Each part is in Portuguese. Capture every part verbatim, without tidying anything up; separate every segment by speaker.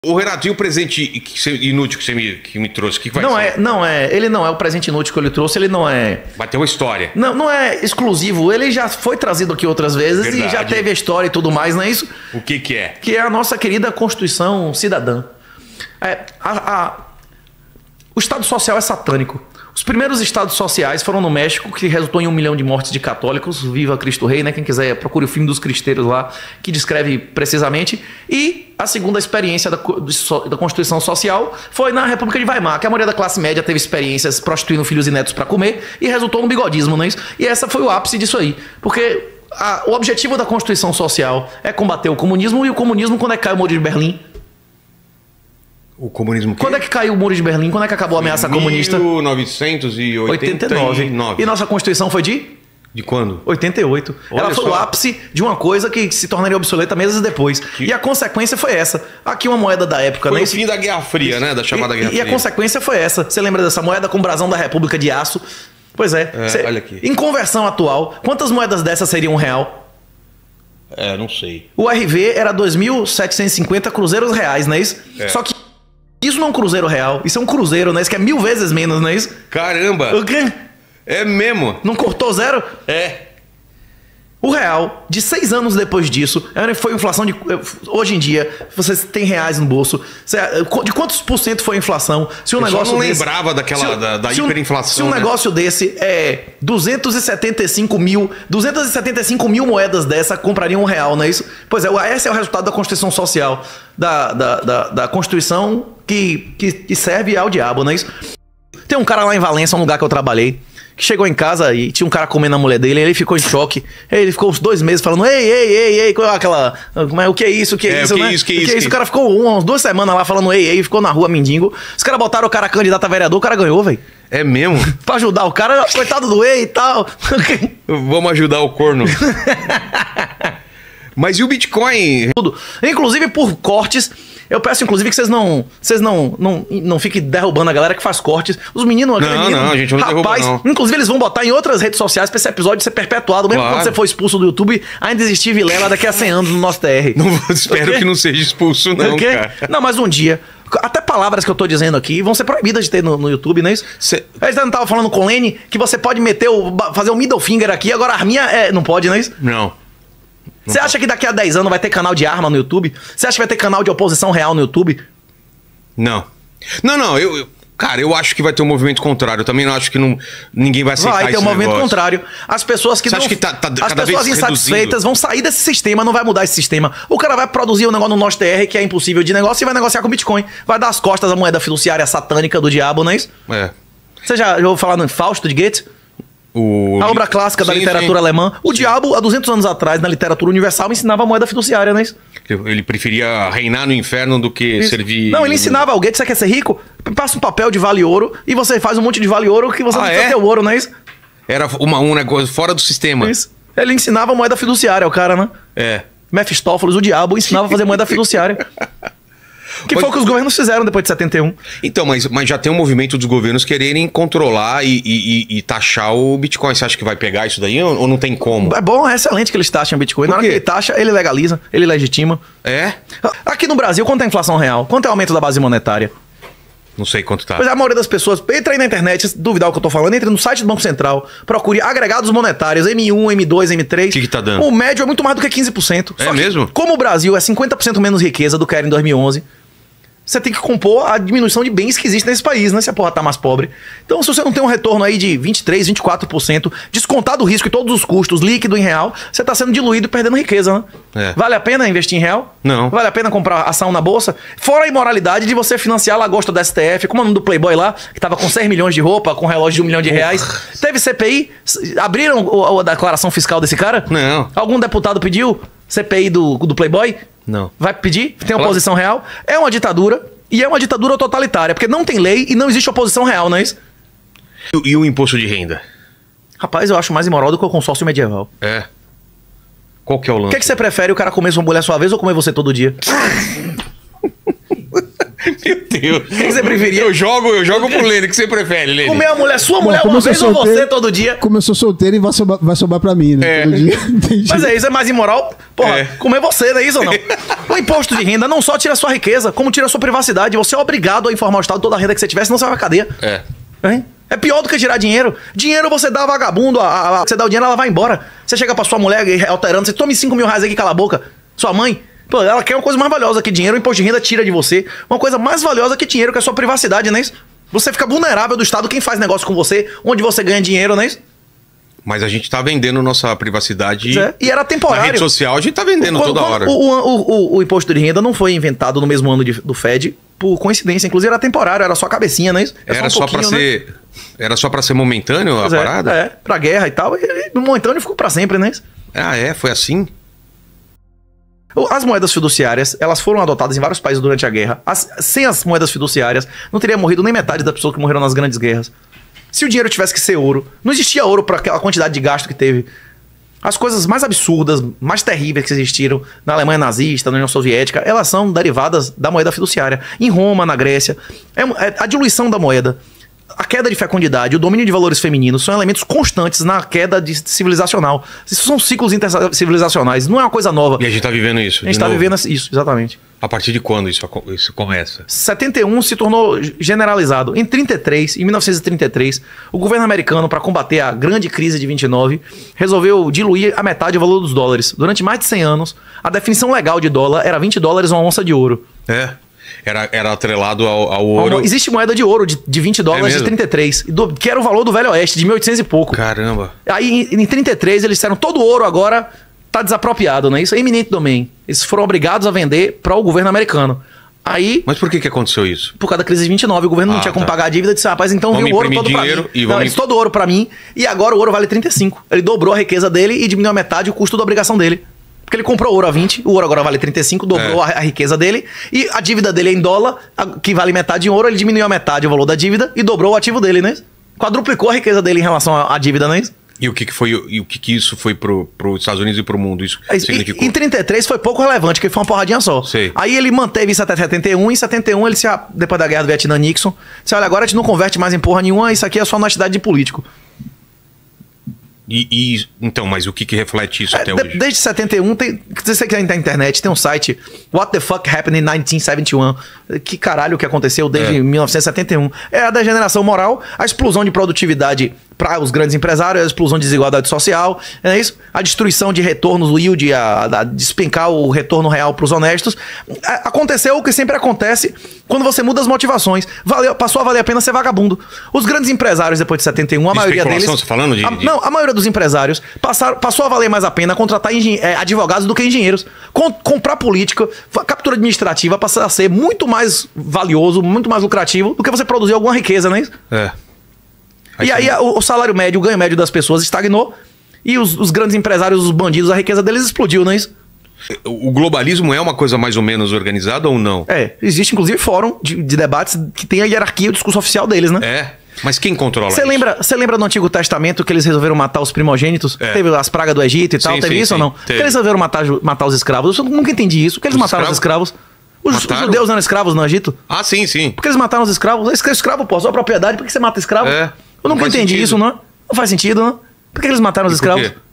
Speaker 1: Ô, Renato, e o presente que você, inútil que você me, que me trouxe? O que, que vai
Speaker 2: não
Speaker 1: ser?
Speaker 2: É, não é, ele não é o presente inútil que ele trouxe, ele não é...
Speaker 1: Vai ter uma história.
Speaker 2: Não, não é exclusivo, ele já foi trazido aqui outras vezes. Verdade. E já teve a história e tudo mais, não é isso?
Speaker 1: O que que é?
Speaker 2: Que é a nossa querida Constituição Cidadã. É, a, a, o Estado Social é satânico. Os primeiros estados sociais foram no México, que resultou em um milhão de mortes de católicos. Viva Cristo Rei, né? Quem quiser, procure o filme dos cristeiros lá, que descreve precisamente. E a segunda experiência da, da Constituição Social foi na República de Weimar, que a maioria da classe média teve experiências prostituindo filhos e netos para comer e resultou no bigodismo, não é isso? E essa foi o ápice disso aí. Porque a, o objetivo da Constituição Social é combater o comunismo, e o comunismo, quando é que cai o Muro de Berlim?
Speaker 1: O comunismo que?
Speaker 2: Quando é que caiu o Muro de Berlim? Quando é que acabou a ameaça comunista?
Speaker 1: mil novecentos e oitenta e nove.
Speaker 2: E nossa Constituição foi de?
Speaker 1: De quando?
Speaker 2: oitenta e oito.
Speaker 1: Olha
Speaker 2: Ela foi
Speaker 1: só.
Speaker 2: o ápice de uma coisa que se tornaria obsoleta meses depois. Que... E a consequência foi essa. Aqui uma moeda da época...
Speaker 1: Foi
Speaker 2: né?
Speaker 1: o fim da Guerra Fria, né? Da chamada
Speaker 2: e,
Speaker 1: Guerra
Speaker 2: e
Speaker 1: Fria.
Speaker 2: E a consequência foi essa. Você lembra dessa moeda com brasão da República de Aço? Pois é.
Speaker 1: é
Speaker 2: Cê...
Speaker 1: olha aqui.
Speaker 2: Em conversão atual, quantas moedas dessas seriam um real?
Speaker 1: É, não sei.
Speaker 2: O R V era dois mil setecentos e cinquenta cruzeiros reais, não é isso?
Speaker 1: É.
Speaker 2: Só que isso não é um cruzeiro real. Isso é um cruzeiro, não é isso? Que é mil vezes menos, não é isso?
Speaker 1: Caramba!
Speaker 2: O quê?
Speaker 1: É mesmo?
Speaker 2: Não cortou zero?
Speaker 1: É.
Speaker 2: O real, de seis anos depois disso, foi inflação de... Hoje em dia, você tem reais no bolso. De quantos por cento foi a inflação? Se um
Speaker 1: Eu
Speaker 2: negócio
Speaker 1: só não
Speaker 2: desse,
Speaker 1: lembrava daquela,
Speaker 2: se,
Speaker 1: da, da
Speaker 2: se um,
Speaker 1: hiperinflação.
Speaker 2: Se um
Speaker 1: né?
Speaker 2: negócio desse é duzentos e setenta e cinco mil... duzentos e setenta e cinco mil moedas dessa comprariam um real, não é isso? Pois é, esse é o resultado da Constituição Social. Da, da, da, da Constituição que, que, que serve ao diabo, não é isso? Tem um cara lá em Valência, um lugar que eu trabalhei, que chegou em casa e tinha um cara comendo a mulher dele, ele ficou em choque. Ele ficou uns dois meses falando, ei, ei, ei, ei, aquela... Como é, o que é isso, o que é,
Speaker 1: é
Speaker 2: isso,
Speaker 1: o que
Speaker 2: né?
Speaker 1: É isso, que
Speaker 2: o que
Speaker 1: isso,
Speaker 2: é isso? O cara ficou umas duas semanas lá falando ei, ei, ficou na rua mendigo. Os caras botaram o cara candidato a vereador, o cara ganhou, velho.
Speaker 1: É mesmo?
Speaker 2: Pra ajudar o cara, coitado do ei e tal.
Speaker 1: Vamos ajudar o corno. Mas e o Bitcoin?
Speaker 2: Tudo. Inclusive por cortes... Eu peço, inclusive, que vocês não vocês não, não, não fiquem derrubando a galera que faz cortes. Os meninos...
Speaker 1: Não,
Speaker 2: menino,
Speaker 1: não, a gente não derruba, não.
Speaker 2: Inclusive, eles vão botar em outras redes sociais pra esse episódio ser perpetuado. Mesmo
Speaker 1: Claro.
Speaker 2: quando você for expulso do YouTube, ainda existir Vilela daqui a cem anos no nosso T R.
Speaker 1: Não, espero que não seja expulso, não, cara.
Speaker 2: Não, mas um dia... Até palavras que eu tô dizendo aqui vão ser proibidas de ter no, no YouTube, não é isso?
Speaker 1: Cê...
Speaker 2: Eles não estavam falando com o Lene que você pode meter o, fazer o middle finger aqui, agora a arminha é, não pode, não é isso?
Speaker 1: Não.
Speaker 2: Você acha que daqui a dez anos vai ter canal de arma no YouTube? Você acha que vai ter canal de oposição real no YouTube?
Speaker 1: Não. Não, não, eu, eu... Cara, eu acho que vai ter um movimento contrário. Eu também não acho que não, ninguém vai aceitar
Speaker 2: Vai ter
Speaker 1: esse
Speaker 2: um movimento
Speaker 1: negócio.
Speaker 2: contrário. As pessoas que
Speaker 1: Você
Speaker 2: não...
Speaker 1: acha que tá- tá
Speaker 2: as
Speaker 1: cada
Speaker 2: pessoas
Speaker 1: vez
Speaker 2: insatisfeitas
Speaker 1: reduzindo?
Speaker 2: vão sair desse sistema, não vai mudar esse sistema. O cara vai produzir um negócio no nosso T R que é impossível de negócio e vai negociar com Bitcoin. Vai dar as costas à moeda fiduciária satânica do diabo, não é isso?
Speaker 1: É.
Speaker 2: Você já ouviu falar no Fausto de Goethe?
Speaker 1: O...
Speaker 2: A obra clássica da
Speaker 1: Sim,
Speaker 2: literatura
Speaker 1: sim.
Speaker 2: alemã. O diabo, há duzentos anos atrás, na literatura universal, ensinava a moeda fiduciária, não é isso?
Speaker 1: Ele preferia reinar no inferno do que
Speaker 2: Isso.
Speaker 1: servir...
Speaker 2: Não, ele ensinava ao Goethe, você quer ser rico? Passa um papel de vale ouro e você faz um monte de vale ouro que você
Speaker 1: Ah,
Speaker 2: não precisa
Speaker 1: é?
Speaker 2: ter o ouro, não é isso?
Speaker 1: Era uma, um negócio fora do sistema.
Speaker 2: Isso. Ele ensinava a moeda fiduciária, o cara, né?
Speaker 1: É.
Speaker 2: Mefistófeles, o diabo, ensinava a fazer moeda fiduciária. Que
Speaker 1: Mas-
Speaker 2: foi o que os governos fizeram depois de setenta e um.
Speaker 1: Então, mas, mas já tem um movimento dos governos quererem controlar e, e- e- e taxar o Bitcoin. Você acha que vai pegar isso daí ou, ou não tem como?
Speaker 2: É bom, é excelente que eles taxem o Bitcoin. Na
Speaker 1: Por
Speaker 2: hora
Speaker 1: quê?
Speaker 2: que ele taxa, ele legaliza, ele legitima.
Speaker 1: É?
Speaker 2: Aqui no Brasil, quanto é a inflação real? Quanto é o aumento da base monetária?
Speaker 1: Não sei quanto tá.
Speaker 2: Pois é, a maioria das pessoas, entra aí na internet, se duvidar o que eu tô falando, entra no site do Banco Central, procure agregados monetários, M um, M dois, M três.
Speaker 1: O que que tá dando?
Speaker 2: O médio é muito mais do que quinze por cento.
Speaker 1: É
Speaker 2: Só que,
Speaker 1: mesmo?
Speaker 2: como o Brasil é cinquenta por cento menos riqueza do que era em dois mil e onze, você tem que compor a diminuição de bens que existe nesse país, né? Se a porra tá mais pobre. Então, se você não tem um retorno aí de vinte e três, vinte e quatro por cento, descontado o risco e todos os custos, líquido em real, você tá sendo diluído e perdendo riqueza, né?
Speaker 1: É.
Speaker 2: Vale a pena investir em real?
Speaker 1: Não.
Speaker 2: Vale a pena comprar ação na bolsa? Fora a imoralidade de você financiar a lagosta da S T F, como é o nome do Playboy lá, que tava com seis milhões de roupa, com relógio de um milhão de reais. Teve C P I? S- Abriram o- a declaração fiscal desse cara?
Speaker 1: Não.
Speaker 2: Algum deputado pediu C P I do, do Playboy?
Speaker 1: Não.
Speaker 2: Vai pedir? Tem
Speaker 1: Claro.
Speaker 2: oposição real? É uma ditadura. E é uma ditadura totalitária, porque não tem lei e não existe oposição real, não é isso?
Speaker 1: E, e o imposto de renda?
Speaker 2: Rapaz, eu acho mais imoral do que o consórcio medieval.
Speaker 1: É. Qual que é o
Speaker 2: O
Speaker 1: lance?
Speaker 2: que, é que você prefere, o cara comer sua mulher sua vez ou comer você todo dia?
Speaker 1: Meu Deus.
Speaker 2: O que que você preferia?
Speaker 1: Eu jogo, eu jogo pro Lênin. O que você prefere, Lênin?
Speaker 2: Comer a mulher, sua
Speaker 3: Bom,
Speaker 2: mulher
Speaker 3: como
Speaker 2: uma
Speaker 3: eu sou
Speaker 2: vez ou
Speaker 3: solteiro-
Speaker 2: você todo dia?
Speaker 3: Como eu sou solteiro, vai sobrar, vai sobrar pra mim, né?
Speaker 1: É.
Speaker 3: Todo dia. Entendi.
Speaker 2: Mas é isso, é mais imoral? Porra,
Speaker 1: É.
Speaker 2: comer você, não é isso ou não? O imposto de renda não só tira a sua riqueza, como tira a sua privacidade. Você é obrigado a informar o Estado toda a renda que você tiver, senão você vai pra cadeia.
Speaker 1: É.
Speaker 2: Hein? É pior do que tirar dinheiro. Dinheiro você dá a vagabundo, a, a- a- você dá o dinheiro, ela vai embora. Você chega pra sua mulher alterando, você tome cinco mil reais aqui, cala a boca. Sua mãe, pô, ela quer uma coisa mais valiosa que dinheiro, o imposto de renda tira de você. Uma coisa mais valiosa que dinheiro, que é a sua privacidade, não é isso? Você fica vulnerável do Estado, quem faz negócio com você, onde você ganha dinheiro, não é isso?
Speaker 1: Mas a gente tá vendendo nossa privacidade.
Speaker 2: É. E era
Speaker 1: Na
Speaker 2: temporário.
Speaker 1: rede social a gente tá vendendo
Speaker 2: Quando-
Speaker 1: toda
Speaker 2: quando
Speaker 1: hora.
Speaker 2: O, o, o, o imposto de renda não foi inventado no mesmo ano de- do Fed por coincidência. Inclusive era temporário, era só a cabecinha, não é isso? É
Speaker 1: Era
Speaker 2: um
Speaker 1: só pra
Speaker 2: pouquinho, né?
Speaker 1: ser. Era só pra ser momentâneo a
Speaker 2: Pois é,
Speaker 1: parada?
Speaker 2: É, pra guerra e tal. E, e no momentâneo ficou pra sempre, né?
Speaker 1: Ah, é? Foi assim?
Speaker 2: As moedas fiduciárias, elas foram adotadas em vários países durante a guerra. As- sem as moedas fiduciárias, não teria morrido nem metade das pessoas que morreram nas grandes guerras. Se o dinheiro tivesse que ser ouro, não existia ouro para aquela quantidade de gasto que teve. As coisas mais absurdas, mais terríveis que existiram na Alemanha nazista, na União Soviética, elas são derivadas da moeda fiduciária. Em Roma, na Grécia, é, é a diluição da moeda, a queda de fecundidade, o domínio de valores femininos são elementos constantes na queda de civilizacional. Isso são ciclos intercivilizacionais, não é uma coisa nova.
Speaker 1: E a gente tá vivendo isso.
Speaker 2: A gente
Speaker 1: de
Speaker 2: está
Speaker 1: novo.
Speaker 2: vivendo isso, exatamente.
Speaker 1: A partir de quando isso, aco- isso começa?
Speaker 2: setenta e um se tornou generalizado. Em trinta e três, em mil novecentos e trinta e três, o governo americano, para combater a grande crise de vinte e nove, resolveu diluir a metade do valor dos dólares. Durante mais de cem anos, a definição legal de dólar era vinte dólares uma onça de ouro.
Speaker 1: É. Era, era atrelado ao, ao ouro.
Speaker 2: Existe moeda de ouro de, de vinte dólares de
Speaker 1: mesmo?
Speaker 2: trinta e três, do- que era o valor do Velho Oeste, de mil e oitocentos e pouco.
Speaker 1: Caramba.
Speaker 2: Aí, em, em trinta e três, eles disseram todo o ouro agora tá desapropriado, não é isso? É eminente domain. Eles foram obrigados a vender para o governo americano. Aí,
Speaker 1: Mas por que que aconteceu isso?
Speaker 2: por causa da crise de vinte e nove, o governo não
Speaker 1: Ah,
Speaker 2: tinha como
Speaker 1: tá.
Speaker 2: pagar a dívida, disse, rapaz, então
Speaker 1: Vamos
Speaker 2: viu o ouro
Speaker 1: imprimir
Speaker 2: todo pra
Speaker 1: dinheiro
Speaker 2: mim.
Speaker 1: e
Speaker 2: Não,
Speaker 1: vamos
Speaker 2: ele disse, todo o ouro pra mim, e agora o ouro vale trinta e cinco. Ele dobrou a riqueza dele e diminuiu a metade o custo da obrigação dele. Porque ele comprou ouro a vinte, o ouro agora vale trinta e cinco, dobrou
Speaker 1: É.
Speaker 2: a, a riqueza dele, e a dívida dele é em dólar, a- que vale metade em ouro, ele diminuiu a metade o valor da dívida e dobrou o ativo dele, né? Quadruplicou a riqueza dele em relação à, à dívida, né?
Speaker 1: E o que que foi e o que que isso foi pro, pro Estados Unidos e pro mundo? Isso
Speaker 2: Aí,
Speaker 1: significou?
Speaker 2: Em, em trinta e três foi pouco relevante, porque foi uma porradinha só.
Speaker 1: Sei.
Speaker 2: Aí ele manteve isso até setenta e um, e em setenta e um ele se, ah, depois da guerra do Vietnã, Nixon, disse, olha, agora a gente não converte mais em porra nenhuma, isso aqui é só honestidade de político.
Speaker 1: E, e- então, mas o que que reflete isso
Speaker 2: É,
Speaker 1: até
Speaker 2: de-
Speaker 1: hoje?
Speaker 2: desde setenta e um, tem, se você quiser entrar na internet, tem um site What the fuck happened in nineteen seventy-one? Que caralho que aconteceu desde
Speaker 1: É.
Speaker 2: mil novecentos e setenta e um? É a degeneração moral, a explosão de produtividade para os grandes empresários, a explosão de desigualdade social, é isso? A destruição de retornos, o yield, a, a despencar o retorno real para os honestos. A- aconteceu o que sempre acontece quando você muda as motivações. Valeu, passou a valer a pena ser vagabundo. Os grandes empresários depois de setenta e um, a
Speaker 1: De
Speaker 2: maioria deles...
Speaker 1: especulação, você tá falando de-
Speaker 2: a-
Speaker 1: de-
Speaker 2: Não, a maioria dos empresários passaram, passou a valer mais a pena contratar engen- é, advogados do que engenheiros. Com- comprar política, fa- captura administrativa passa a ser muito mais valioso, muito mais lucrativo do que você produzir alguma riqueza, não é isso?
Speaker 1: É.
Speaker 2: E
Speaker 1: você-
Speaker 2: aí a- o, o salário médio, o ganho médio das pessoas estagnou e os, os grandes empresários, os bandidos, a riqueza deles explodiu, não é isso?
Speaker 1: O globalismo é uma coisa mais ou menos organizada ou não?
Speaker 2: É, existe inclusive fórum de, de debates que tem a hierarquia e o discurso oficial deles, né?
Speaker 1: É. Mas quem controla
Speaker 2: Você
Speaker 1: isso?
Speaker 2: lembra, você lembra do Antigo Testamento que eles resolveram matar os primogênitos?
Speaker 1: É.
Speaker 2: Teve as pragas do Egito e tal,
Speaker 1: Sim,
Speaker 2: teve
Speaker 1: sim,
Speaker 2: isso
Speaker 1: sim,
Speaker 2: ou não?
Speaker 1: teve.
Speaker 2: Por que eles resolveram matar, ju- matar os escravos? Eu nunca entendi isso. Por que eles
Speaker 1: Os
Speaker 2: mataram os escravos? Os, os
Speaker 1: Mataram?
Speaker 2: judeus eram escravos no Egito?
Speaker 1: Ah, sim, sim.
Speaker 2: Por que eles mataram os escravos? Escravo, escravo pô, sua propriedade, por que você mata escravo?
Speaker 1: É,
Speaker 2: Eu
Speaker 1: não
Speaker 2: nunca
Speaker 1: faz
Speaker 2: entendi
Speaker 1: sentido.
Speaker 2: isso, não? Não faz sentido, não? Por que eles mataram os
Speaker 1: E por
Speaker 2: escravos?
Speaker 1: quê?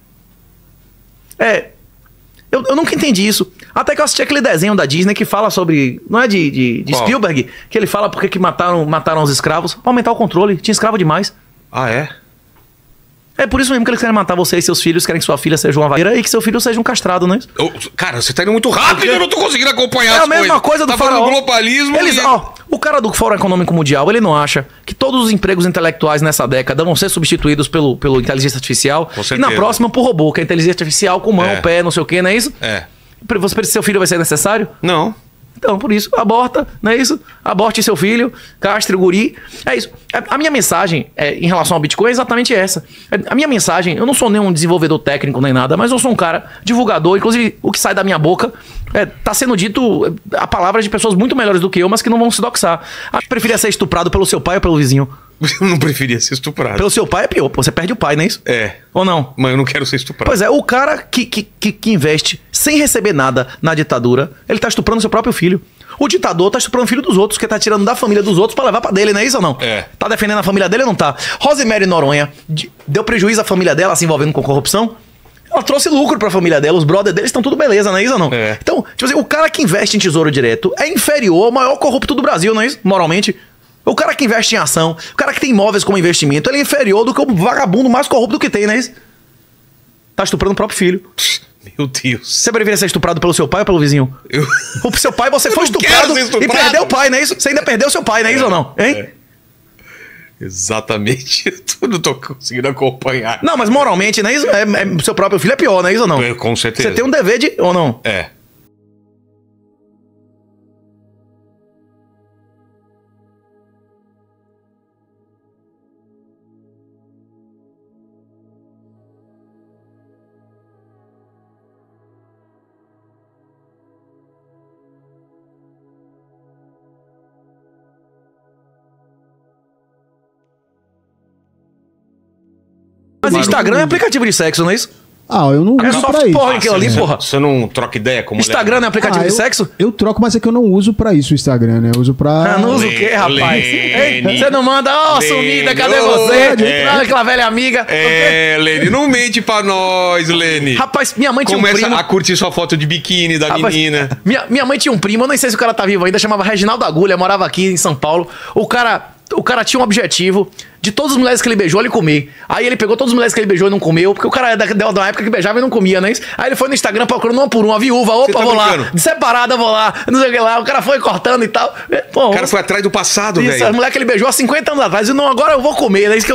Speaker 2: É. Eu, eu nunca entendi isso. Até que eu assisti aquele desenho da Disney que fala sobre. Não é de, de, de
Speaker 1: Qual?
Speaker 2: Spielberg? Que ele fala por que que mataram, mataram os escravos. Pra aumentar o controle. Tinha escravo demais.
Speaker 1: Ah, é?
Speaker 2: É por isso mesmo que eles querem matar você e seus filhos, querem que sua filha seja uma vaqueira e que seu filho seja um castrado, né?
Speaker 1: Ô, cara, você tá indo muito rápido, eu não tô conseguindo acompanhar
Speaker 2: É
Speaker 1: as
Speaker 2: a mesma coisa do
Speaker 1: tá falando
Speaker 2: faraó.
Speaker 1: globalismo
Speaker 2: Eles,
Speaker 1: e...
Speaker 2: ó, o cara do Fórum Econômico Mundial, ele não acha que todos os empregos intelectuais nessa década vão ser substituídos pelo, pelo inteligência artificial
Speaker 1: Com
Speaker 2: e
Speaker 1: certeza.
Speaker 2: na próxima por robô, que é inteligência artificial com mão,
Speaker 1: É.
Speaker 2: pé, não sei o que, não é isso?
Speaker 1: É.
Speaker 2: Você pensa que seu filho vai ser necessário?
Speaker 1: Não.
Speaker 2: Então, por isso, aborta, não é isso? Aborte seu filho, castre o guri. É isso. A a minha mensagem é, em relação ao Bitcoin é exatamente essa. É, A minha mensagem, eu não sou nenhum desenvolvedor técnico nem nada, mas eu sou um cara divulgador. Inclusive, o que sai da minha boca é, tá sendo dito é, a palavra de pessoas muito melhores do que eu, mas que não vão se doxar. Acho que preferia ser estuprado pelo seu pai ou pelo vizinho.
Speaker 1: Eu não preferia ser estuprado.
Speaker 2: Pelo seu pai é pior, pô, você perde o pai, não é isso?
Speaker 1: É.
Speaker 2: Ou não?
Speaker 1: Mas eu não quero ser estuprado.
Speaker 2: Pois é, o cara que, que, que, que investe sem receber nada na ditadura, ele tá estuprando seu próprio filho. O ditador tá estuprando o filho dos outros, que tá tirando da família dos outros pra levar pra dele, não é isso ou não?
Speaker 1: É.
Speaker 2: Tá defendendo a família dele ou não tá? Rosemary Noronha de- deu prejuízo à família dela se envolvendo com corrupção? Ela trouxe lucro pra família dela, os brothers deles estão tudo beleza, não é isso ou não?
Speaker 1: É.
Speaker 2: Então, tipo assim, o cara que investe em tesouro direto é inferior ao maior corrupto do Brasil, não é isso? Moralmente. O cara que investe em ação, o cara que tem imóveis como investimento, ele é inferior do que o vagabundo mais corrupto que tem, não é isso? Tá estuprando o próprio filho.
Speaker 1: Meu Deus.
Speaker 2: Você preferia ser estuprado pelo seu pai ou pelo vizinho?
Speaker 1: Eu...
Speaker 2: O seu pai, você
Speaker 1: Eu
Speaker 2: foi
Speaker 1: não quero
Speaker 2: estuprado,
Speaker 1: ser
Speaker 2: e
Speaker 1: estuprado.
Speaker 2: perdeu o pai, não é isso? Você ainda perdeu o seu pai, não é, isso ou não? Hein?
Speaker 1: É. Exatamente. Eu não tô conseguindo acompanhar.
Speaker 2: Não, mas moralmente, não é isso? É, é- seu próprio filho é pior, não é isso ou não?
Speaker 1: É, com certeza.
Speaker 2: Você tem um dever de... ou não?
Speaker 1: É.
Speaker 2: Mas Instagram é aplicativo de sexo, não é isso?
Speaker 3: Ah, eu não
Speaker 2: É
Speaker 3: uso
Speaker 2: soft
Speaker 3: pra isso.
Speaker 2: porn aquilo ali,
Speaker 1: você,
Speaker 2: porra.
Speaker 1: Você não troca ideia como
Speaker 2: Instagram não é aplicativo
Speaker 3: Ah,
Speaker 2: de
Speaker 3: eu-
Speaker 2: sexo?
Speaker 3: Eu troco, mas é que eu não uso pra isso o Instagram, né? Eu uso pra...
Speaker 2: Ah, não usa o quê, rapaz?
Speaker 1: Lene.
Speaker 2: Hein? Você não manda, ó,
Speaker 1: Lene,
Speaker 2: sumida, cadê
Speaker 1: ô,
Speaker 2: você?
Speaker 1: é.
Speaker 2: Ah, aquela velha amiga.
Speaker 1: É, Lene, não mente pra nós, Lene.
Speaker 2: Rapaz, minha mãe tinha um
Speaker 1: Começa
Speaker 2: primo...
Speaker 1: a curtir sua foto de biquíni da
Speaker 2: Rapaz,
Speaker 1: menina.
Speaker 2: Minha, minha mãe tinha um primo, eu nem sei se o cara tá vivo ainda, chamava Reginaldo Agulha, morava aqui em São Paulo. O cara, o cara tinha um objetivo de todas as mulheres que ele beijou, ele comer. Aí ele pegou todas as mulheres que ele beijou e não comeu, porque o cara é da, da da época que beijava e não comia, né? Aí ele foi no Instagram procurando uma por uma, viúva, opa,
Speaker 1: tá
Speaker 2: vou
Speaker 1: brincando?
Speaker 2: lá, separada, vou lá, não sei o que lá. O cara foi cortando e tal. Pô,
Speaker 1: O cara foi atrás do passado,
Speaker 2: isso, a
Speaker 1: velho.
Speaker 2: mulher que ele beijou há cinquenta anos atrás, e não, agora eu vou comer, né? Isso que eu...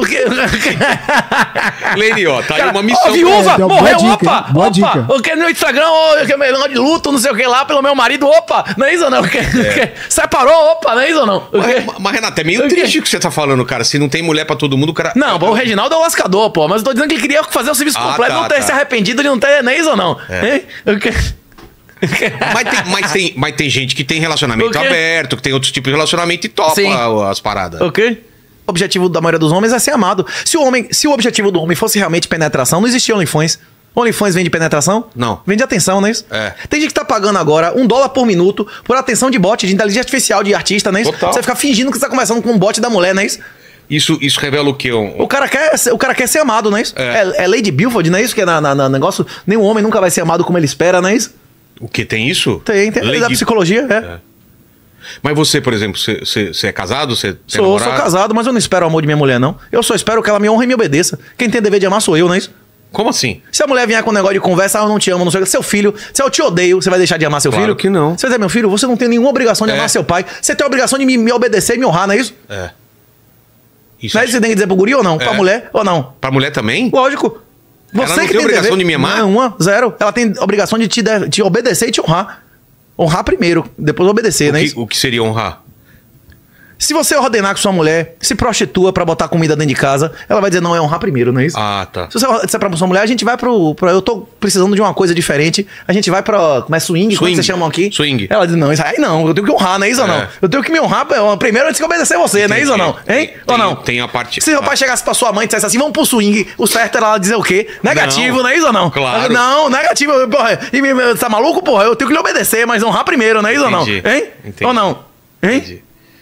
Speaker 1: Lene, ó, tá aí
Speaker 2: Cara,
Speaker 1: uma
Speaker 2: ó,
Speaker 1: missão.
Speaker 2: viúva,
Speaker 3: É, deu boa
Speaker 2: morreu,
Speaker 3: dica,
Speaker 2: opa,
Speaker 3: hein? Boa
Speaker 2: opa,
Speaker 3: dica.
Speaker 2: o que no Instagram, ó, que é melhor de luto, não sei o que lá, pelo meu marido, opa, não é isso ou não? Que- que- Separou, opa, não é isso ou não? O quê?
Speaker 1: Mas, mas, Renato, é meio
Speaker 2: O quê?
Speaker 1: triste o que você tá falando, cara. Se não tem mulher pra todo mundo, o cara...
Speaker 2: Não, pô, o Reginaldo é o lascador, pô, mas eu tô dizendo que ele queria fazer o serviço
Speaker 1: Ah,
Speaker 2: completo,
Speaker 1: tá,
Speaker 2: não ter
Speaker 1: tá.
Speaker 2: se arrependido de não ter, não é isso ou não? Hein? O quê?
Speaker 1: Mas tem, mas, tem, mas tem gente que tem
Speaker 2: O
Speaker 1: relacionamento
Speaker 2: quê?
Speaker 1: aberto, que tem outros tipos de relacionamento e topa
Speaker 2: Sim.
Speaker 1: a- as paradas.
Speaker 2: Ok? O objetivo da maioria dos homens é ser amado. Se o, homem, se o objetivo do homem fosse realmente penetração, não existia OnlyFans. OnlyFans vende penetração?
Speaker 1: Não.
Speaker 2: Vende atenção, não é isso?
Speaker 1: É.
Speaker 2: Tem gente que tá pagando agora um dólar por minuto por atenção de bot, de inteligência artificial, de artista, não é isso?
Speaker 1: Total.
Speaker 2: Você fica fingindo que você tá conversando com um bot da mulher, não é isso?
Speaker 1: Isso, isso revela o quê? Um-
Speaker 2: O cara quer, ser- o cara quer ser amado, não é isso?
Speaker 1: É.
Speaker 2: É, é Lady Bilford, não é isso? Que é na, na, na negócio. Nenhum homem nunca vai ser amado como ele espera, não é isso?
Speaker 1: O que tem isso?
Speaker 2: Tem, tem. Da
Speaker 1: Lady-
Speaker 2: psicologia, é.
Speaker 1: Mas você, por exemplo, você, você, você é casado? Você tem
Speaker 2: Sou,
Speaker 1: namorado?
Speaker 2: sou casado, mas eu não espero o amor de minha mulher, não. Eu só espero que ela me honre e me obedeça. Quem tem dever de amar sou eu, não é isso?
Speaker 1: Como assim?
Speaker 2: Se a mulher vier com um negócio de conversa, ah, eu não te amo, não sei o que. Seu filho, se eu te odeio, você vai deixar de amar seu
Speaker 1: Claro
Speaker 2: filho?
Speaker 1: que não.
Speaker 2: Você vai dizer, meu filho, você não tem nenhuma obrigação de
Speaker 1: É.
Speaker 2: amar seu pai. Você tem a obrigação de me, me obedecer e me honrar, não é isso?
Speaker 1: É. Isso
Speaker 2: Não é isso que você tem que dizer pro guri ou não? Pra
Speaker 1: É.
Speaker 2: mulher ou não?
Speaker 1: Pra mulher também?
Speaker 2: Lógico. Você
Speaker 1: Ela não
Speaker 2: que
Speaker 1: tem obrigação
Speaker 2: dever.
Speaker 1: de me amar?
Speaker 2: Não, uma, zero. Ela tem obrigação de te, de- te obedecer e te honrar. Honrar primeiro, depois obedecer,
Speaker 1: O
Speaker 2: não é
Speaker 1: que,
Speaker 2: isso?
Speaker 1: o que seria honrar?
Speaker 2: Se você ordenar com sua mulher, se prostitua pra botar comida dentro de casa, ela vai dizer, não, é honrar primeiro, não é isso?
Speaker 1: Ah, tá.
Speaker 2: Se você disser pra sua mulher, a gente vai pro, pro. Eu tô precisando de uma coisa diferente. A gente vai pra. Como é swing? Como é que
Speaker 1: Swing.
Speaker 2: vocês chamam aqui?
Speaker 1: Swing.
Speaker 2: Ela diz: não, isso aí não. Eu tenho que honrar, não é isso ou não?
Speaker 1: É.
Speaker 2: Eu tenho que me honrar pra- primeiro antes que obedecer você, não é isso ou não? Hein?
Speaker 1: Tem-
Speaker 2: ou não?
Speaker 1: tem a parte-
Speaker 2: Se o pai chegasse pra sua mãe e dissesse assim: vamos pro swing, o certo era ela dizer o quê? Negativo,
Speaker 1: Não.
Speaker 2: não, é isso ou não?
Speaker 1: Claro.
Speaker 2: Não, negativo. Porra, e me, me- tá maluco, porra? Eu tenho que lhe obedecer, mas honrar primeiro, não é isso
Speaker 1: Entendi.
Speaker 2: ou não? Hein?
Speaker 1: Entendi.
Speaker 2: Ou não? Hein?
Speaker 1: Entendi.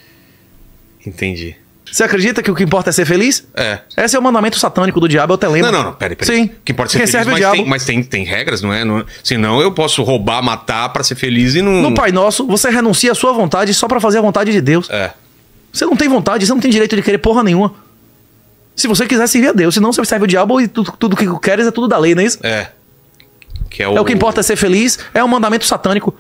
Speaker 1: Entendi.
Speaker 2: Você acredita que o que importa é ser feliz?
Speaker 1: É.
Speaker 2: Esse é o mandamento satânico do diabo, é o telema.
Speaker 1: Não, não, não, peraí, peraí.
Speaker 2: Sim.
Speaker 1: O que importa é ser
Speaker 2: Quem
Speaker 1: feliz,
Speaker 2: serve o
Speaker 1: mas,
Speaker 2: diabo.
Speaker 1: tem, mas tem, tem regras, não é? Não é? Senão eu posso roubar, matar pra ser feliz e não...
Speaker 2: No Pai Nosso, você renuncia à sua vontade só pra fazer a vontade de Deus.
Speaker 1: É.
Speaker 2: Você não tem vontade, você não tem direito de querer porra nenhuma. Se você quiser servir a Deus, senão você serve o diabo e tudo, tudo que queres é tudo da lei, não é isso?
Speaker 1: É. Que é o...
Speaker 2: É o que importa é ser feliz, é um mandamento satânico.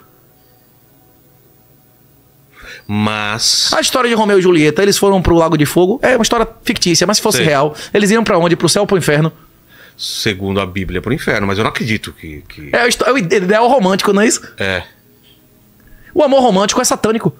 Speaker 1: Mas...
Speaker 2: A história de Romeu e Julieta, eles foram pro Lago de Fogo, é uma história fictícia, mas se fosse
Speaker 1: Sei.
Speaker 2: real, eles iam pra onde? Pro céu ou pro inferno?
Speaker 1: Segundo a Bíblia, pro inferno. Mas eu não acredito que... que...
Speaker 2: É, a histó- é o ideal romântico, não é isso?
Speaker 1: É.
Speaker 2: O amor romântico é satânico.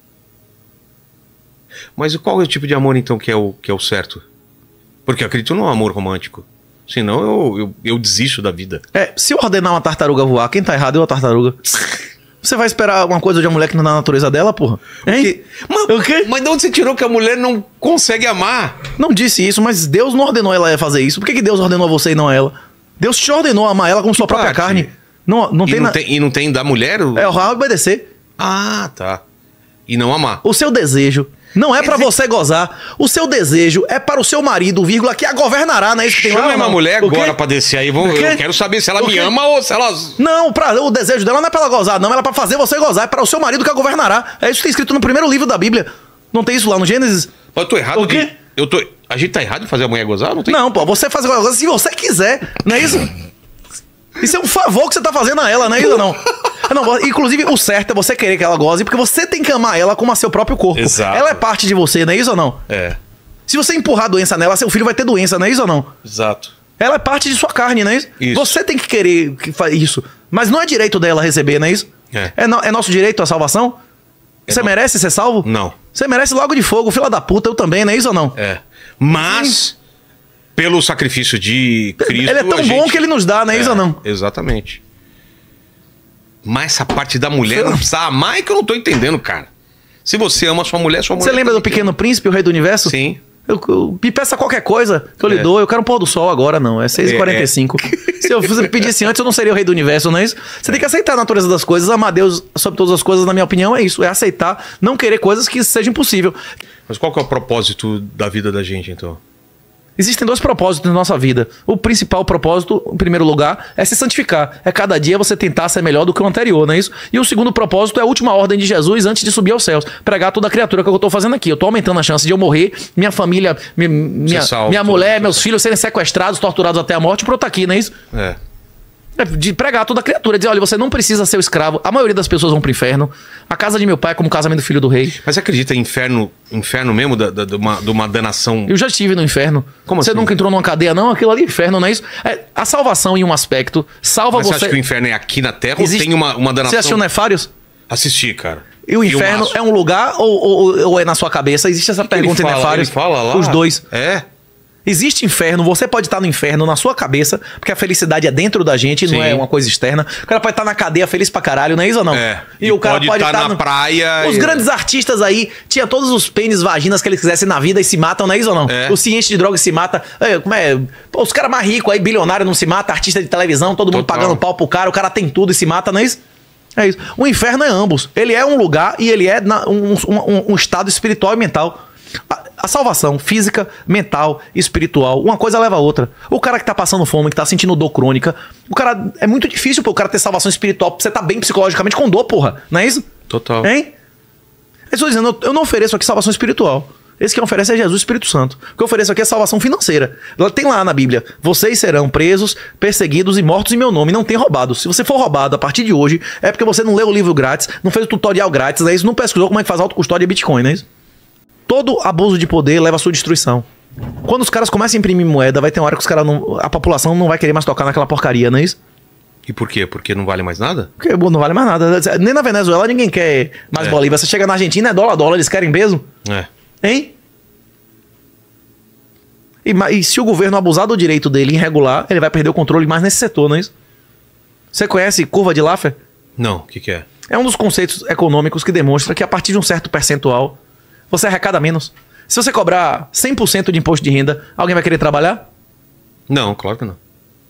Speaker 1: Mas qual é o tipo de amor, então, que é o, que é o certo? Porque eu acredito no amor romântico. Senão eu, eu, eu desisto da vida.
Speaker 2: É, se eu ordenar uma tartaruga voar, quem tá errado é a tartaruga. Você vai esperar alguma coisa de uma mulher que não dá na natureza dela, porra? Hein?
Speaker 1: Mas,
Speaker 2: O quê?
Speaker 1: mas de onde você tirou que a mulher não consegue amar?
Speaker 2: Não disse isso, mas Deus não ordenou ela a fazer isso. Por que, que Deus ordenou a você e não a ela? Deus te ordenou a amar ela como sua própria
Speaker 1: parte?
Speaker 2: carne. Não, não
Speaker 1: E
Speaker 2: tem,
Speaker 1: não
Speaker 2: na...
Speaker 1: tem, e não tem da mulher? o-
Speaker 2: É honrar e obedecer.
Speaker 1: Ah, tá. E não amar.
Speaker 2: O seu desejo não é pra você gozar. O seu desejo é para o seu marido, vírgula, que a governará, não é isso que tem lá?
Speaker 1: Chama uma
Speaker 2: não?
Speaker 1: mulher
Speaker 2: O quê?
Speaker 1: agora pra descer aí. Vamos,
Speaker 2: O quê?
Speaker 1: eu quero saber se ela
Speaker 2: O
Speaker 1: me
Speaker 2: quê?
Speaker 1: ama ou se ela...
Speaker 2: Não, pra, o desejo dela não é pra ela gozar, não. Ela é pra fazer você gozar. É para o seu marido que a governará. É isso que tem escrito no primeiro livro da Bíblia. Não tem isso lá no Gênesis?
Speaker 1: Eu tô errado.
Speaker 2: O quê?
Speaker 1: de- Eu tô... A gente tá errado em fazer a mulher gozar? Não tem...
Speaker 2: Não, pô, você faz alguma coisa se você quiser, não é isso? Isso é um favor que você tá fazendo a ela, não é isso ou não? Não, inclusive, o certo é você querer que ela goze, porque você tem que amar ela como a seu próprio corpo.
Speaker 1: Exato.
Speaker 2: Ela é parte de você, não é isso ou não?
Speaker 1: É,
Speaker 2: Se você empurrar a doença nela, seu filho vai ter doença, não é isso ou não?
Speaker 1: exato.
Speaker 2: Ela é parte de sua carne, não é isso?
Speaker 1: Isso.
Speaker 2: Você tem que querer que fa- isso. Mas não é direito dela receber, não é isso?
Speaker 1: É.
Speaker 2: É, no- é nosso direito a salvação? Você
Speaker 1: no-
Speaker 2: merece ser salvo?
Speaker 1: Não.
Speaker 2: Você merece logo de fogo, fila da puta, eu também, não é isso ou não?
Speaker 1: É. Mas, pelo sacrifício de Cristo...
Speaker 2: Ele é tão
Speaker 1: a
Speaker 2: bom
Speaker 1: gente-
Speaker 2: que ele nos dá, não é, isso ou não?
Speaker 1: Exatamente. Mas essa parte da mulher não precisa amar é que eu não tô entendendo, cara. Se você ama sua mulher, sua mulher...
Speaker 2: Você lembra do
Speaker 1: também
Speaker 2: Pequeno Príncipe, o Rei do Universo?
Speaker 1: Sim.
Speaker 2: Eu, eu- me peça qualquer coisa que eu lhe
Speaker 1: É.
Speaker 2: dou. Eu quero um pôr do sol agora, não. É seis e quarenta e cinco. Se eu fosse- pedisse antes, eu não seria o rei do universo, não é isso? Você tem que aceitar a natureza das coisas, amar Deus sobre todas as coisas, na minha opinião, é isso. É aceitar, não querer coisas que sejam impossível.
Speaker 1: Mas qual que é o propósito da vida da gente, então?
Speaker 2: Existem dois propósitos na nossa vida. O principal propósito, em primeiro lugar, é se santificar. É cada dia você tentar ser melhor do que o anterior, não é isso? E o segundo propósito é a última ordem de Jesus antes de subir aos céus. Pregar toda a criatura que eu tô fazendo aqui. Eu tô aumentando a chance de eu morrer, minha família, mi- minha,
Speaker 1: salvo,
Speaker 2: minha
Speaker 1: tudo.
Speaker 2: mulher, meus filhos serem sequestrados, torturados até a morte por eu estar aqui, não é isso?
Speaker 1: É.
Speaker 2: É de pregar toda a criatura, dizer, olha, você não precisa ser o escravo. A maioria das pessoas vão pro inferno. A casa de meu pai é como o casamento do filho do rei.
Speaker 1: Mas você acredita em inferno, inferno mesmo, da, da- de, uma, de uma danação?
Speaker 2: Eu já estive no inferno.
Speaker 1: Como
Speaker 2: você
Speaker 1: assim?
Speaker 2: nunca entrou numa cadeia, não? Aquilo ali é inferno, não é isso? É, a salvação, em um aspecto, salva
Speaker 1: Mas você
Speaker 2: você.
Speaker 1: acha que o inferno é aqui na Terra
Speaker 2: Existe-
Speaker 1: ou tem uma, uma
Speaker 2: Você
Speaker 1: danação?
Speaker 2: assistiu Nefários?
Speaker 1: Assisti, cara.
Speaker 2: E o inferno é um lugar ou, ou- ou é na sua cabeça? Existe essa pergunta em
Speaker 1: Ele fala,
Speaker 2: Nefários?
Speaker 1: ele fala lá?
Speaker 2: Os dois.
Speaker 1: É.
Speaker 2: Existe inferno, você pode estar no inferno na sua cabeça, porque a felicidade é dentro da gente, não
Speaker 1: Sim.
Speaker 2: é uma coisa externa. O cara pode estar na cadeia feliz pra caralho, não é isso ou não?
Speaker 1: É.
Speaker 2: E, o cara
Speaker 1: pode
Speaker 2: pode
Speaker 1: estar
Speaker 2: estar
Speaker 1: na
Speaker 2: no-
Speaker 1: praia.
Speaker 2: Os
Speaker 1: e-
Speaker 2: grandes artistas aí tinha todos os pênis, vaginas que eles quisessem na vida e se matam, não é isso ou não?
Speaker 1: É.
Speaker 2: O ciente de drogas se mata. É, como é? Pô, os caras mais ricos aí, bilionário, não se mata, artista de televisão, todo mundo
Speaker 1: Total.
Speaker 2: pagando pau pro cara, o cara tem tudo e se mata, não é isso? É isso. O inferno é ambos. Ele é um lugar e ele é na- um, um- um estado espiritual e mental. A, a salvação física, mental, espiritual, uma coisa leva a outra. O cara que tá passando fome, que tá sentindo dor crônica, o cara é muito difícil pro cara ter salvação espiritual, pra você tá bem psicologicamente com dor, porra. Não é isso?
Speaker 1: Total.
Speaker 2: Hein? Eu estou dizendo, eu- eu não ofereço aqui salvação espiritual. Esse que oferece é Jesus, o Espírito Santo. O que eu ofereço aqui é salvação financeira. Tem lá na Bíblia: vocês serão presos, perseguidos e mortos em meu nome. Não tem roubado. Se você for roubado a partir de hoje, é porque você não leu o livro grátis, não fez o tutorial grátis, não é isso? Não pesquisou como é que faz autocustódia e Bitcoin, não é isso? Todo abuso de poder leva à sua destruição. Quando os caras começam a imprimir moeda, vai ter uma hora que os caras não, a população não vai querer mais tocar naquela porcaria, não é isso?
Speaker 1: E por quê? Porque não vale mais nada?
Speaker 2: Porque bom, não vale mais nada. Nem na Venezuela ninguém quer mais
Speaker 1: É.
Speaker 2: Bolívia. Você chega na Argentina, é dólar a dólar, eles querem peso.
Speaker 1: É.
Speaker 2: Hein? E, ma- e se o governo abusar do direito dele em regular, ele vai perder o controle mais nesse setor, não é isso? Você conhece curva de Laffer?
Speaker 1: Não, o que, que é?
Speaker 2: É um dos conceitos econômicos que demonstra que a partir de um certo percentual, você arrecada menos. Se você cobrar cem por cento de imposto de renda, alguém vai querer trabalhar?
Speaker 1: Não, claro que não.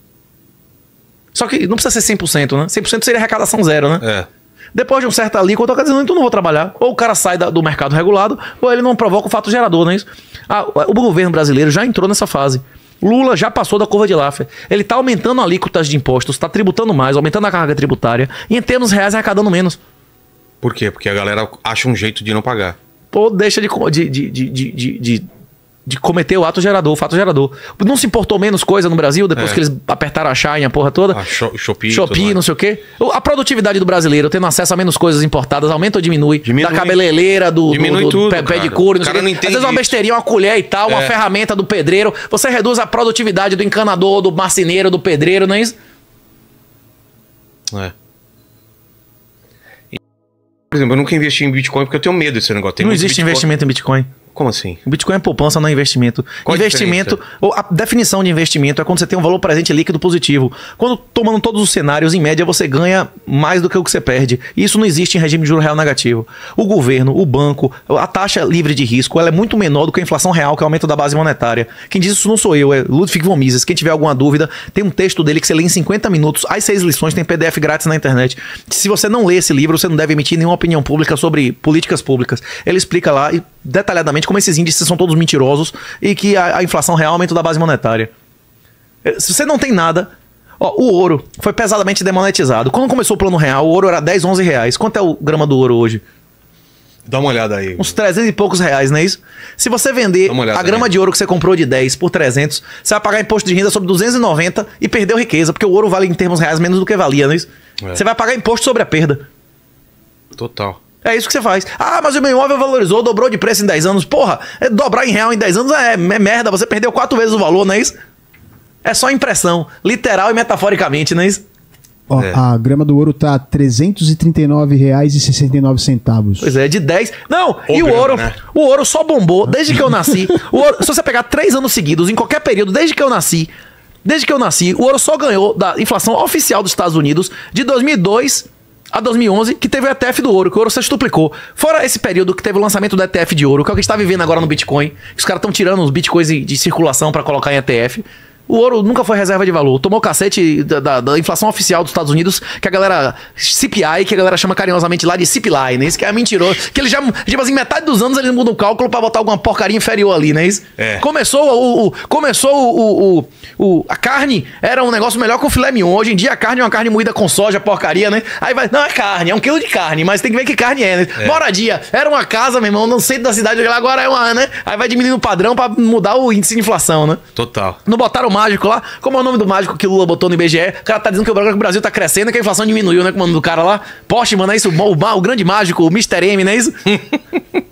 Speaker 2: Só que não precisa ser cem por cento, né? cem por cento seria arrecadação zero, né?
Speaker 1: É.
Speaker 2: Depois de um certo alíquota, o cara dizendo, então não vou trabalhar. Ou o cara sai da- do mercado regulado, ou ele não provoca o fato gerador, não é isso? Ah, o governo brasileiro já entrou nessa fase. Lula já passou da curva de Laffer. Ele está aumentando alíquotas de impostos, está tributando mais, aumentando a carga tributária, e em termos reais arrecadando menos.
Speaker 1: Por quê? Porque a galera acha um jeito de não pagar.
Speaker 2: Ou deixa de, co- de, de, de, de, de, de- de cometer o ato gerador, o fato gerador. Não se importou menos coisa no Brasil depois
Speaker 1: É.
Speaker 2: que eles apertaram a chain, a porra toda?
Speaker 1: A Sho- Shopee.
Speaker 2: Shopee,
Speaker 1: tudo mais.
Speaker 2: não sei o quê. A produtividade do brasileiro, tendo acesso a menos coisas importadas, aumenta ou diminui?
Speaker 1: Diminui.
Speaker 2: Da cabeleireira, do,
Speaker 1: Diminui
Speaker 2: do, do
Speaker 1: tudo,
Speaker 2: pé, pé de
Speaker 1: cara.
Speaker 2: couro, não
Speaker 1: O
Speaker 2: sei
Speaker 1: cara
Speaker 2: o
Speaker 1: não
Speaker 2: quê. Às
Speaker 1: entende
Speaker 2: vezes uma
Speaker 1: isso.
Speaker 2: besteirinha, uma colher e tal, uma
Speaker 1: É.
Speaker 2: ferramenta do pedreiro. Você reduz a produtividade do encanador, do marceneiro, do pedreiro, não é isso?
Speaker 1: É. E, por exemplo, eu nunca investi em Bitcoin porque eu tenho medo desse negócio. Tem
Speaker 2: não
Speaker 1: muito
Speaker 2: existe
Speaker 1: Bitcoin.
Speaker 2: investimento em Bitcoin.
Speaker 1: Como assim?
Speaker 2: O Bitcoin é poupança, não é investimento.
Speaker 1: Qual a
Speaker 2: investimento, ou a definição de investimento é quando você tem um valor presente líquido positivo. Quando tomando todos os cenários, em média, você ganha mais do que o que você perde. E isso não existe em regime de juro real negativo. O governo, o banco, a taxa livre de risco, ela é muito menor do que a inflação real, que é o aumento da base monetária. Quem diz isso não sou eu, é Ludwig von Mises. Quem tiver alguma dúvida, tem um texto dele que você lê em cinquenta minutos. As seis lições tem P D F grátis na internet. Se você não lê esse livro, você não deve emitir nenhuma opinião pública sobre políticas públicas. Ele explica lá detalhadamente como esses índices são todos mentirosos e que a, a inflação real é o aumento da base monetária. Se você não tem nada... Ó, o ouro foi pesadamente demonetizado. Quando começou o plano real, o ouro era dez, onze reais. Quanto é o grama do ouro hoje?
Speaker 1: Dá uma olhada aí.
Speaker 2: Uns trezentos e poucos reais, não é isso? Se você vender a grama aí de ouro que você comprou de dez por trezentos, você vai pagar imposto de renda sobre duzentos e noventa e perdeu riqueza, porque o ouro vale em termos reais menos do que valia, não é isso? É. Você vai pagar imposto sobre a perda.
Speaker 1: Total.
Speaker 2: É isso que você faz. Ah, mas o meu imóvel valorizou, dobrou de preço em dez anos. Porra, é dobrar em real em dez anos é, é merda. Você perdeu quatro vezes o valor, não é isso? É só impressão, literal e metaforicamente, não é isso?
Speaker 3: Ó,
Speaker 1: é.
Speaker 3: A grama do ouro tá trezentos e trinta e nove reais e sessenta e nove centavos.
Speaker 2: Pois é, de dez... Não,
Speaker 1: o
Speaker 2: e
Speaker 1: grama,
Speaker 2: o ouro,
Speaker 1: né?
Speaker 2: O ouro só bombou desde que eu nasci. O ouro, se você pegar três anos seguidos, em qualquer período, desde que eu nasci, desde que eu nasci, o ouro só ganhou da inflação oficial dos Estados Unidos de dois mil e dois... a dois mil e onze, que teve o E T F do ouro, que o ouro sextuplicou. Fora esse período que teve o lançamento do E T F de ouro, que é o que a gente tá vivendo agora no Bitcoin, que os caras estão tirando os bitcoins de, de circulação para colocar em E T F. O ouro nunca foi reserva de valor. Tomou cacete da, da, da inflação oficial dos Estados Unidos, que a galera... C P I, que a galera chama carinhosamente lá de C P I, né? Isso que é mentiroso. Que eles já... Tipo assim, metade dos anos eles mudam o cálculo pra botar alguma porcaria inferior ali, né? Isso?
Speaker 1: É.
Speaker 2: Começou, o, o, começou o, o, o... A carne era um negócio melhor que o filé mignon. Hoje em dia a carne é uma carne moída com soja, porcaria, né? Aí vai... Não, é carne. É um quilo de carne. Mas tem que ver que carne é, né? É. Moradia. Era uma casa, meu irmão, no centro da cidade. Agora é uma, né? Aí vai diminuindo o padrão pra mudar o índice de inflação, né?
Speaker 1: Total.
Speaker 2: Não botaram o mágico lá? Como é o nome do mágico que o Lula botou no I B G E? O cara tá dizendo que o Brasil tá crescendo e que a inflação diminuiu, né? Com o nome do cara lá. Postman, não é isso? O, o, o grande mágico, o mister M, não é isso?